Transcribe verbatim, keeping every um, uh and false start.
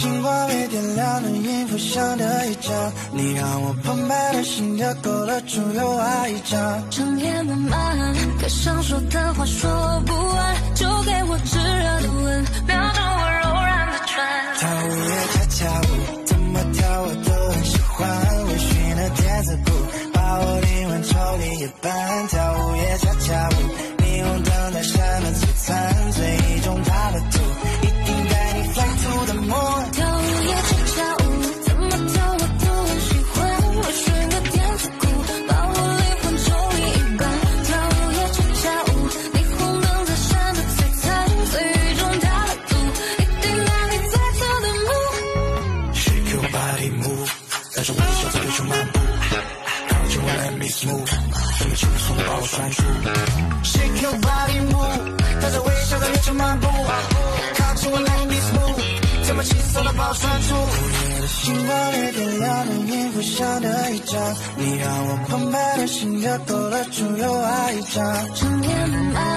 星光被点亮的音符像的一张，你让我澎湃的心跳勾勒出有爱一张。 长夜漫漫，可想说的话说不完，就给我炙热的吻，瞄准我柔软的唇。 跳舞也恰恰舞，怎么跳我都很喜欢，微醺的电子鼓把我灵魂抽离一半。跳舞也恰恰舞，霓虹灯在闪的璀璨，最终它的图一定带你 fly to the moon。 跳舞也恰恰舞，怎么跳我都很喜欢，微醺的电子鼓把我灵魂抽离一半。跳舞也恰恰舞，霓虹灯在闪的璀璨，最终它的图一定带你 fly to the moon。Shake your body move， 带着微笑在地球漫步，靠近我 let me smooth， 这么轻松的把我拴住。Shake your body move， 带着微笑在地球漫步，靠近我 let me smooth， 这么轻松的把我拴住。午夜的星光里点亮的音符像的一张，你让我澎湃的心跳勾勒出有爱一张。 长夜漫漫，